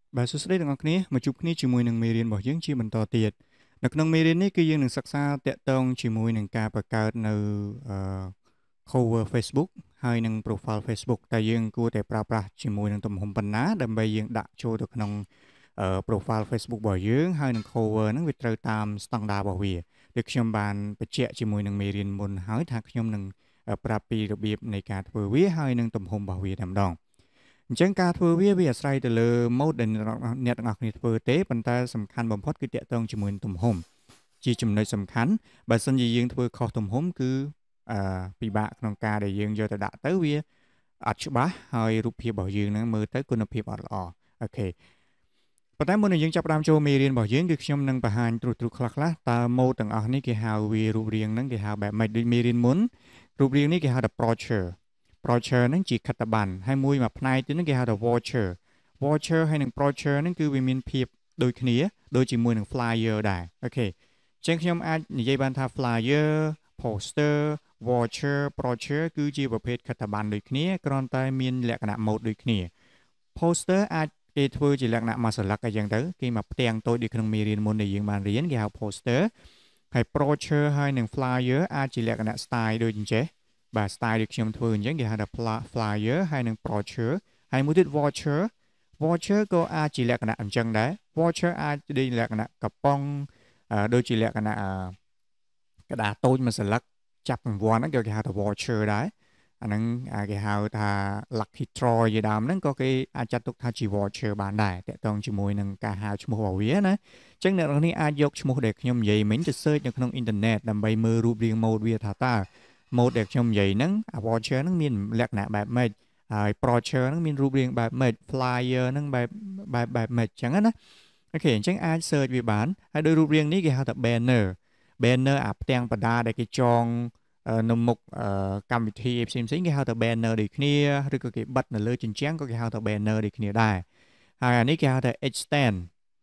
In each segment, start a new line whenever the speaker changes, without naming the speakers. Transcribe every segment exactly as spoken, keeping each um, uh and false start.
បាទសួស្តីទាំងអស់គ្នាមកជួបគ្នាជាមួយនឹងមេរៀនរបស់យើងជាបន្តទៀតនៅក្នុងមេរៀននេះគឺយើងនឹងសិក្សាតាក់ទងជាមួយនឹងការបង្កើតនៅអឺ cover Facebook ហើយនឹង profile Facebook តែយើងគួរតែប្រើប្រាស់ជាមួយនឹងទំហំប៉ុណ្ណាដើម្បីយើងដាក់ចូលទៅក្នុង profile Facebook របស់យើងហើយនឹង cover ហ្នឹងវាត្រូវតាមស្តង់ដាររបស់វាដូចខ្ញុំបានបញ្ជាក់ជាមួយនឹងមេរៀនមុនហើយថាខ្ញុំនឹងប្រាប់ពីរបៀបនៃការធ្វើវាហើយនឹងទំហំរបស់វាតែម្ដងអញ្ចឹងការធ្វើវាវាអាស្រ័យទៅលើ mode ដែលអ្នកទាំងអស់គ្នាធ្វើទេប៉ុន្តែសំខាន់បំផុតគឺតាក់ទងជាមួយនឹងទំហំជាចំណុចសំខាន់បើសិនជាយើងធ្វើខុសទំហំគឺអឺពិបាកក្នុងការដែលយើងយកទៅដាក់ទៅវាអត់ច្បាស់ហើយរូបភាពរបស់យើងហ្នឹងមើលទៅគុណភាពអត់ល្អអូខេប៉ុន្តែមុននឹងយើងចាប់ផ្ដើមចូលមេរៀនរបស់យើងគឺខ្ញុំនឹងបង្ហាញទ្រុសទ្រុសខ្លះៗតើ mode ទាំងអស់នេះគេហៅវារូបរាងហ្នឹងគេហៅបែបម៉េចដូចមេរៀនមុនរូបរាងនេះគេហៅថា brochure brochure ហ្នឹងជាខិត្តប័ណ្ណហើយមួយមួយផ្នែកទៀតហ្នឹងគេហៅថា voucher voucher ហើយនឹង brochure ហ្នឹងគឺវាមានភាពដូចគ្នាដូចជាមួយនឹង flyer ដែរអូខេអញ្ចឹងខ្ញុំអាចនិយាយបានថា flyer poster voucher brochure គឺជាប្រភេទខិត្តប័ណ្ណដូចគ្នាគ្រាន់តែមានលក្ខណៈ mode ដូចគ្នា poster អាចគេធ្វើជាលក្ខណៈមួយសន្លឹកអីចឹងទៅគេមកផ្ទាំងតូចដូចក្នុងមេរៀនមុនដែលយើងបានរៀនគេហៅ poster ហើយ brochure ហើយនឹង flyer អាចជាលក្ខណៈ style ដូចអញ្ចេះបាទ style ដូចខ្ញុំធ្វើអញ្ចឹងគេហៅថា flyer ហើយនឹង brochure ហើយមួយទៀត voucher voucher ក៏អាចជាលក្ខណៈអញ្ចឹងដែរ voucher អាចជាលក្ខណៈកំប៉ុងដូចជាលក្ខណៈกระดาษតូចមួយសន្លឹកចាប់រង្វាន់ហ្នឹងគេហៅថា voucher ដែរអាហ្នឹងគេហៅថា lucky draw ជាដើមហ្នឹងក៏គេអាចចាត់ទុកថាជា voucher បានដែរតាក់ទងជាមួយនឹងការហៅឈ្មោះរបស់វាណាអញ្ចឹងអ្នកនរនេះអាចយកឈ្មោះដែលខ្ញុំនិយាយមិញទៅ search នៅក្នុងអ៊ីនធឺណិតដើម្បីមើលរូបរាង mode វាថាតើ mode ដែលខ្ញុំនិយាយហ្នឹង voucher ហ្នឹងមានលក្ខណៈបែបម៉េចហើយ brochure ហ្នឹងមានរូបរាងបែបម៉េច flyer ហ្នឹងបែបបែបបែបម៉េចអញ្ចឹងណាអូខេអញ្ចឹងអាច search វាបានហើយដោយរូបរាងនេះគេហៅថា banner banner អាផ្ទាំងបដាដែលគេចងនៅមុខកម្មវិធីផ្សេងផ្សេងគេហៅថា banner ដូចគ្នាឬក៏គេបិទនៅលើជញ្ជាំងក៏គេហៅថា banner ដូចគ្នាដែរហើយអានេះគេហៅថា extend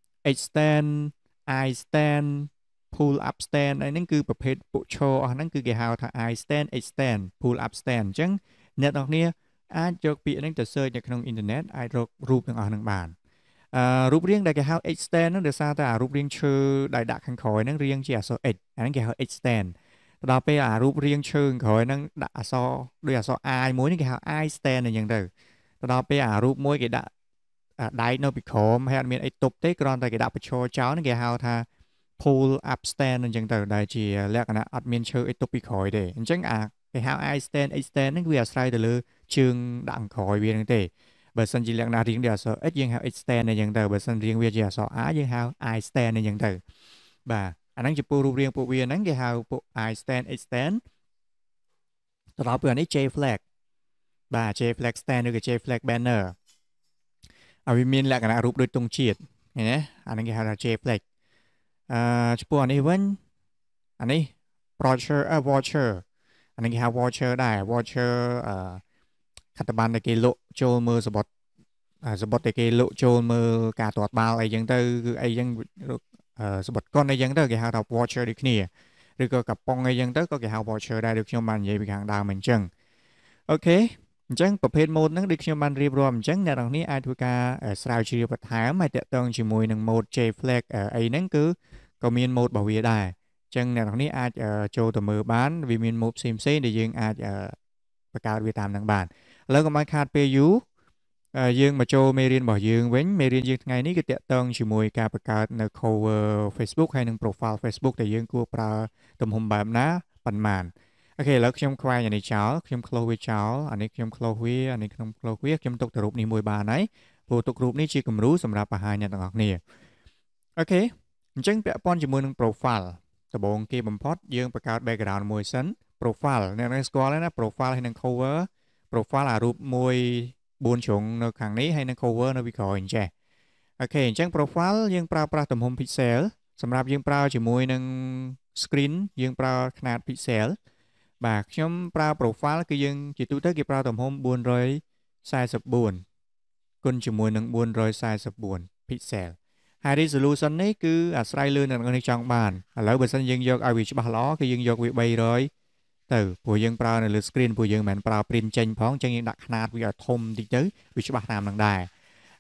extend i stand pull up stand អីហ្នឹងគឺប្រភេទពួកឈរអស់ហ្នឹងគឺគេហៅថា i stand extend pull up stand អញ្ចឹងអ្នកនរគ្នាអាចយកពាក្យហ្នឹងទៅ search នៅក្នុងអ៊ីនធឺណិតអាចរករូបទាំងអស់ហ្នឹងបានអឺរូបរាងដែលគេហៅ extend ហ្នឹងដោយសារតែអារូបរាងឈើដែលដាក់ខាងក្រោយហ្នឹងរាងជាអក្សរ x អាហ្នឹងគេហៅ extend ទៅដល់ពេលអារូបរាងឈើខាងក្រោយហ្នឹងដាក់អក្សរដូចអក្សរ i មួយនេះគេហៅ i stand អញ្ចឹងទៅទៅដល់ពេលអារូបមួយគេដាក់ដៃនៅពីក្រោមហើយអត់មានអីទប់ទេគ្រាន់តែគេដាក់បញ្ឈរចោលហ្នឹងគេហៅថា pull up stand អញ្ចឹងទៅដែលជាលក្ខណៈអត់មានឈើអីទប់ពីក្រោយទេអញ្ចឹងអាគេហៅ i stand x stand ហ្នឹងវាអាស្រ័យទៅលើជើងដាក់ខាងក្រោយវាហ្នឹងទេបើសិនជាលក្ខណៈរាងដូចអក្សរ x យើងហៅ x stand អញ្ចឹងទៅបើសិនរាងវាជាអក្សរ i យើងហៅ i stand អញ្ចឹងទៅបាទអាហ្នឹងជាពូរូបរាងពួកវាហ្នឹងគេហៅពួក i stand x stand ទៅដល់ពេលនេះ j flag បាទ j flag stand ឬក៏ j flag banner ឲ្យវាមានលក្ខណៈរូបដូចទង់ជាតិឃើញទេអាហ្នឹងគេហៅថា j flag អឺចំពោះអានេះវិញអានេះ brochure អឺ voucher អានេះគេហៅ voucher ដែរ voucher អឺខិត្តប័ណ្ណដែលគេលក់ចូលមើលសបុតសបុតដែលគេលក់ចូលមើលការទាត់បាល់អីចឹងទៅគឺអីចឹងសបុតកុនអីចឹងទៅគេហៅថា voucher ដូចគ្នាឬក៏កំប៉ុងអីចឹងទៅក៏គេហៅ voucher ដែរដូចខ្ញុំបាននិយាយពីខាងដើមអញ្ចឹងអូខេអញ្ចឹងប្រភេទ mode ហ្នឹងដូចខ្ញុំបានរៀបរាប់អញ្ចឹងអ្នកនរគ្នាអាចធ្វើការស្រាវជ្រាវបន្ថែមហើយតាក់ទងជាមួយនឹង mode J flag អីហ្នឹងគឺក៏មាន mode របស់វាដែរអញ្ចឹងអ្នកនរគ្នាអាចចូលទៅមើលបានវាមាន mode ផ្សេងផ្សេងដែលយើងអាចបង្កើតវាតាមនឹងបានឥឡូវកុំឲ្យខាតពេលយូរយើងមកចូលមេរៀនរបស់យើងវិញមេរៀនយើងថ្ងៃនេះគឺតាក់ទងជាមួយការបង្កើតនៅ cover Facebook ហើយនិង profile Facebook ដែលយើងគួរប្រើទំហំបែបណាប៉ុន្មានអូខេឥឡូវខ្ញុំខ្វែងអានេះចោលខ្ញុំ close វាចោលអានេះខ្ញុំ close វាអានេះខ្ញុំ close វាខ្ញុំទុកទៅរូបនេះមួយបានហើយព្រោះទុករូបនេះជាគំរូសម្រាប់បង្ហាញអ្នកទាំងអស់គ្នាអូខេអញ្ចឹងពាក់ព័ន្ធជាមួយនឹង profile ដំបូងគេបំផុតយើងបង្កើត background មួយសិន profile អ្នកនរស្គាល់ហើយណា profile ហើយនឹង cover profile អារូបមួយបួនជ្រុងនៅខាងនេះហើយនឹង cover នៅពីក្រោយអញ្ចេះអូខេអញ្ចឹង profile យើងប្រើប្រាស់ទំហំ pixel សម្រាប់យើងប្រើជាមួយនឹង screen យើងប្រើຂະຫນាត pixel បាទខ្ញុំប្រើ profile គឺយើងជាទូទៅគេប្រើទំហំបួនរយសែសិបបួនគុណជាមួយនឹងបួនរយសែសិបបួន pixel ហើយ resolution នេះគឺអាស្រ័យលើអ្នកនរចង់បានឥឡូវបើសិនយើងយកឲ្យវាច្បាស់ល្អគឺយើងយកវាបីរយទៅព្រោះយើងប្រើនៅលើ screen ព្រោះយើងមិនមែនប្រើ print ចេញផងអញ្ចឹងយើងដាក់ຂະຫນាតវាឲ្យធំតិចទៅវាច្បាស់តាមនឹងដែរ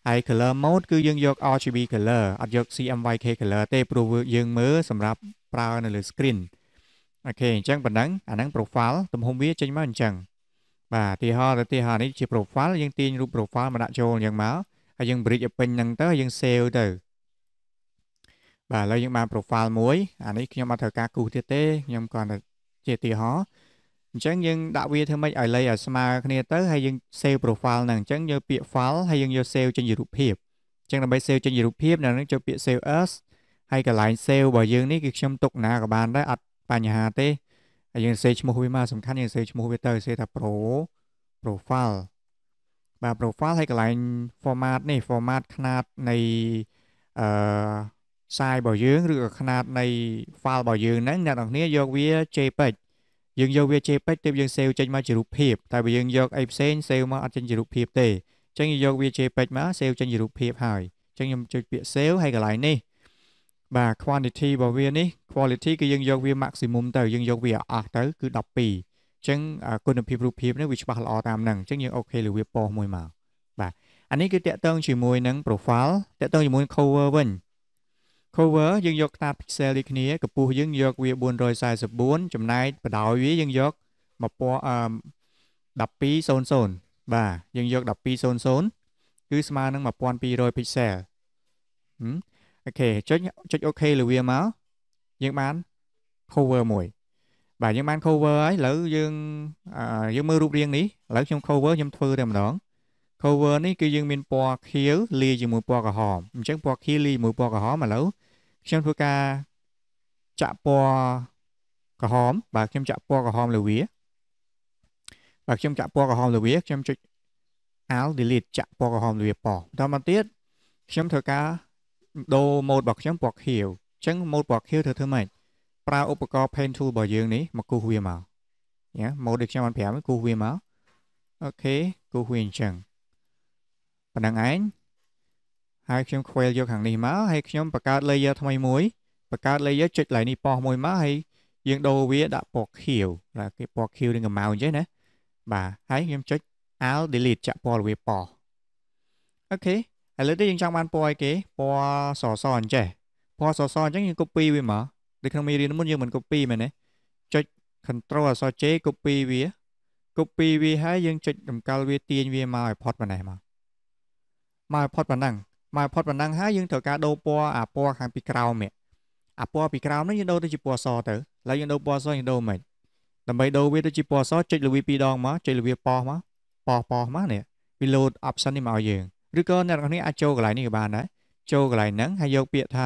ហើយ color mode គឺយើងយក R G B color អត់យក C M Y K color ទេព្រោះយើងមើលសម្រាប់ប្រើនៅលើ screen អូខេអញ្ចឹងប៉ុណ្ណឹងអាហ្នឹង profile ទំហំវាចេញមកអញ្ចឹងបាទទីហោទៅទីហោនេះជា profile យើងទាញរូប profile មកដាក់ចូលអញ្ចឹងមកហើយយើង bridge ឲ្យពេញហ្នឹងទៅយើង save ទៅបាទឥឡូវយើងបាន profile មួយអានេះខ្ញុំអត់ត្រូវការគូសទៀតទេខ្ញុំគ្រាន់តែជាទីហោអញ្ចឹងយើងដាក់វាធ្វើម៉េចឲ្យលៃឲ្យស្មើគ្នាទៅហើយយើង save profile ហ្នឹងអញ្ចឹងយកពាក្យ file ហើយយើងយក save ចេញជារូបភាពអញ្ចឹងដើម្បី save ចេញជារូបភាពនៅនឹងចូលពាក្យ save as ហើយកន្លែង save របស់យើងនេះគឺខ្ញុំទុកណាក៏បានដែរអត់បញ្ហាទេហើយយើង save ឈ្មោះវាមកសំខាន់យើង save ឈ្មោះវាទៅ save ថា pro profile បាទ profile ហើយកន្លែង format នេះ format ຂະຫນາດនៃអឺ size របស់យើងឬក៏ຂະຫນາດនៃ file របស់យើងហ្នឹងអ្នកនរគ្នាយកវា JPEG យើងយកវា JPEG ទើបយើង save ចេញមកជារូបភាពតែបើយើងយកអីផ្សេង save មកអត់ចេញជារូបភាពទេអញ្ចឹងយើងយកវា JPEG មក save ចេញជារូបភាពហើយអញ្ចឹងខ្ញុំចុចពាក្យ save ហើយកន្លែងនេះបាទ quantity របស់វានេះ quality គឺយើងយកវា maximum ទៅយើងយកវាអស់ទៅគឺដប់ពីរអញ្ចឹងគុណភាពរូបភាពនេះវាច្បាស់ល្អតាមហ្នឹងអញ្ចឹងយើងអូខេលើវាប៉ុសមួយមកបាទអានេះគឺតាក់ទងជាមួយនឹង profile តាក់ទងជាមួយ cover វិញ cover យើងយកខ្នាត pixel ដូចគ្នាកម្ពស់យើងយកវាbốn trăm bốn mươi tưចំណែកបដោយវាយើងយកមកពណ៌អឺ1200បាទយើងយក1200គឺស្មើនឹង1200 pixel អូខេចុចចុចអូខេលើវាមកយើងបាន cover មួយបាទយើងបាន cover ហើយឥឡូវយើងយើងមើលរូបរាងនេះឥឡូវខ្ញុំ cover ខ្ញុំធ្វើតែម្ដង cover នេះគឺយើងមានពណ៌ខៀវលាយជាមួយពណ៌ក្រហមអញ្ចឹងពណ៌ខៀវលាយជាមួយពណ៌ក្រហមឥឡូវខ្ញុំធ្វើការចាក់ពណ៌ក្រហមបាទខ្ញុំចាក់ពណ៌ក្រហមលើវាបាទខ្ញុំចាក់ពណ៌ក្រហមលើវាខ្ញុំចុច alt delete ចាក់ពណ៌ក្រហមលើវាប៉ុបន្តមកទៀតខ្ញុំធ្វើការដូរ mode របស់ខ្ញុំពណ៌ខៀវអញ្ចឹង mode ពណ៌ខៀវធ្វើធ្វើម៉េចប្រើឧបករណ៍ pen tool របស់យើងនេះមកគូសវាមកញ៉ា mode ដូចខ្ញុំបានប្រាប់គូសវាមកអូខេគូសវាអញ្ចឹងប៉ុណ្ណឹងឯងហើយខ្ញុំខ្វែលយកខាងនេះមកហើយខ្ញុំបង្កើត layer ថ្មីមួយបង្កើត layer ចុចកន្លែងនេះប៉ោះមួយមកហើយយើងដូរវាដាក់ពណ៌ខៀវបាទគេពណ៌ខៀវនឹងកម្ៅអញ្ចឹងណាបាទហើយខ្ញុំចុច alt delete ចាក់ពណ៌វាប៉ោះអូខេឥឡូវនេះយើងចង់បានពណ៌អីគេពណ៌សសអញ្ចេះពណ៌សសអញ្ចឹងយើង copy វាមកដូចក្នុងមេរៀនមុនយើងមិន copy មែនទេចុច control អក្សរ J copy វា copy វាហើយយើងចុចតម្កល់វាទាញវាមកឲ្យផុតប៉ុណ្ណេះមកមកឲ្យផុតប៉ុណ្ណឹងមកផុតប៉ុណ្ណឹងហើយយើងត្រូវការដូរពណ៌អាពណ៌ខាងពីក្រោមនេះអាពណ៌ពីក្រោមនេះយើងដូរទៅជាពណ៌សទៅឥឡូវយើងដូរពណ៌សយើងដូរមិនដើម្បីដូរវាទៅជាពណ៌សចុចលើវាពីរដងមកចុចលើវាប៉ោះមកប៉ោះប៉ោះមកនេះវា load option នេះមកឲ្យយើងឬក៏អ្នកនរគ្នាអាចចូលកន្លែងនេះក៏បានដែរចូលកន្លែងហ្នឹងហើយយកពាក្យថា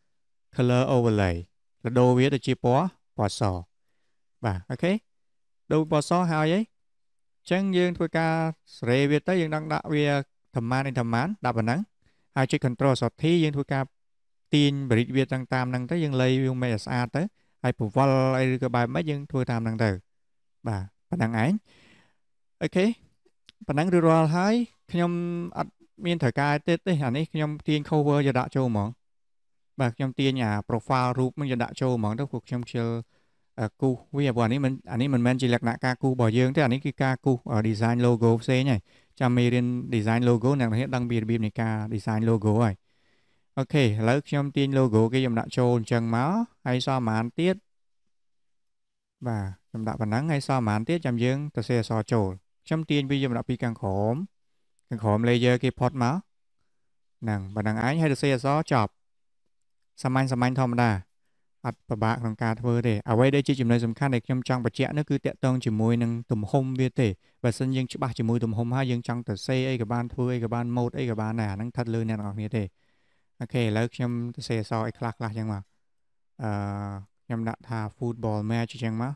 color overlay ទៅដូរវាទៅជាពណ៌ពណ៌សបាទអូខេដូរពណ៌សហើយអីអញ្ចឹងយើងធ្វើការសេរីវាទៅយើងដឹងដាក់វាធម្មតានេះធម្មតាដាក់ប៉ុណ្ណឹងហើយចុច control សត T យើងធ្វើការទាញ bridge វាទាំងតាមហ្នឹងទៅយើងលៃវាមិនឲ្យស្អាតទៅហើយពវល់អីឬក៏បែបម៉េចយើងធ្វើតាមហ្នឹងទៅបាទប៉ុណ្ណឹងឯងអូខេប៉ុណ្ណឹងរួចរាល់ហើយខ្ញុំអត់មានត្រូវការទេទេអានេះខ្ញុំទាញ cover យកដាក់ចូលហ្មងបាទខ្ញុំទាញអា profile រូបនឹងយកដាក់ចូលហ្មងទៅពួកខ្ញុំខ្ជិលគូសវាព្រោះអានេះមិនអានេះមិនមែនជាលក្ខណៈការគូសរបស់យើងទេអានេះគឺការគូស design logo ផ្សេងហើយចាំមេរៀន design logo អ្នកនរដឹងពីរបៀបនៃការ design logo ហើយអូខេឥឡូវខ្ញុំទាញ logo គេខ្ញុំដាក់ចូលអញ្ចឹងមកហើយសល់ប្រហែលទៀតបាទខ្ញុំដាក់ប៉ុណ្ណឹងហើយសល់ប្រហែលទៀតចាំយើងទៅសេអក្សរចូលខ្ញុំទាញវាយកដាក់ពីខាងក្រោមខាងក្រោម layer គេផុតមកហ្នឹងប៉ុណ្ណឹងឯងហើយទៅសេអក្សរចប់សាមញ្ញសាមញ្ញធម្មតាអត់ពិបាកក្នុងការធ្វើទេអ្វីដែលជាចំណុចសំខាន់ដែលខ្ញុំចង់បញ្ជាក់នោះគឺតាក់ទងជាមួយនឹងទំហំវាទេបើសិនយើងច្បាស់ជាមួយទំហំហើយយើងចង់ទៅសេអីក៏បានធ្វើអីក៏បាន mode អីក៏បានដែរអាហ្នឹងស្ថិតលើអ្នកនរគ្នាទេអូខេឥឡូវខ្ញុំទៅសេអក្សរអីខ្លះខ្លះអញ្ចឹងមកអឺខ្ញុំដាក់ថា football match អញ្ចឹងមក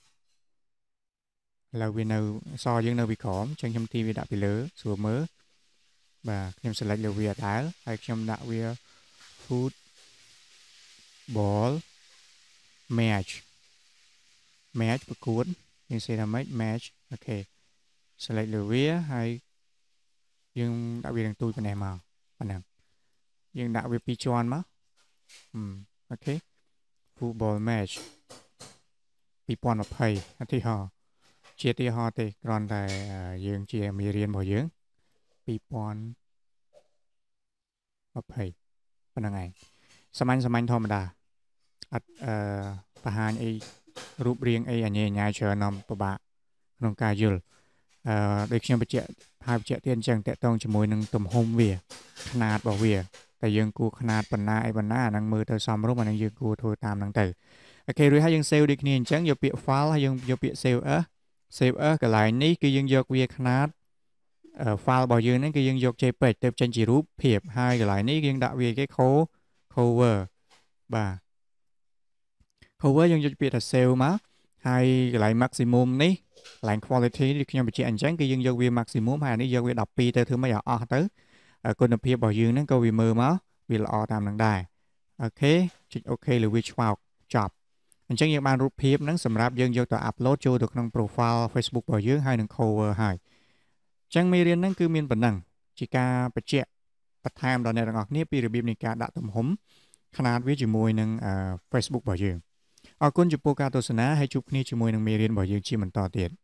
ឥឡូវវានៅអក្សរយើងនៅពីក្រោមអញ្ចឹងខ្ញុំទីវាដាក់ពីលើស្រួលមើលបាទខ្ញុំ select លើវាអត់ដែរហើយខ្ញុំដាក់វា football match match ប្រកួតយើងសេថាម៉េច match អូខេ select លើវាហើយយើងដាក់វាទាំងទូចប៉ុណ្ណេះមកប៉ុណ្ណឹងយើងដាក់វាពីរជាន់មកអូខេ football match ពីរពាន់ยี่สิบឧទាហរណ៍ជាឧទាហរណ៍ទេគ្រាន់តែយើងជាមេរៀនរបស់យើងពីរពាន់ยี่สิบប៉ុណ្្នឹងឯងសាមញ្ញសាមញ្ញធម្មតាអត់អឺបង្ហាញអីរូបរាងអីអញ្ញែញ៉ាយច្រើននាំពិបាកក្នុងការយល់អឺដូចខ្ញុំបញ្ជាក់ហើយបញ្ជាក់ទៀតអញ្ចឹងតកតងជាមួយនឹងទំហំវាຂະຫນາດរបស់វាតែយើងគួរຂະຫນາດប៉ុណ្ណាអីប៉ុណ្ណាអាហ្នឹងមើលទៅសមរម្យអាហ្នឹងយើងគួរធ្វើតាមហ្នឹងទៅអូខេរួចហើយយើង save ដូចគ្នាអញ្ចឹងយកពាក្យ file ហើយយើងយកពាក្យ save as save as កន្លែងនេះគឺយើងយកវាຂະຫນາត file របស់យើងហ្នឹងគឺយើងយក jpeg ទៅចេញជារូបភាពហើយកន្លែងនេះយើងដាក់វាគេ cover បាទ cover យើងយកពាក្យថា save មកហើយកន្លែង maximum នេះកន្លែង quality នេះខ្ញុំបញ្ជាក់អញ្ចឹងគឺយើងយកវា maximum ហើយអានេះយកវាដប់ពីរទៅធ្វើម៉េចឲ្យអស់ទៅគុណភាពរបស់យើងហ្នឹងក៏វាមើលមកវាល្អតាមនឹងដែរអូខេចុច OK ឬវាឆ្វោកចប់អញ្ចឹងយើងបានរូបភាពហ្នឹងសម្រាប់យើងយកទៅ upload ចូលទៅក្នុង profile Facebook របស់យើងហើយនឹង cover ហើយអញ្ចឹងមេរៀនហ្នឹងគឺមានប៉ុណ្ណឹងជាការបញ្ជាក់បន្ថែមដល់អ្នកទាំងអស់គ្នាពីរបៀបនៃការដាក់ទំហំຂະຫນາດវាជាមួយនឹង Facebook របស់យើងអរគុណចំពោះការទស្សនាហើយជួបគ្នាជាមួយនឹងមេរៀនរបស់យើងជាបន្តទៀត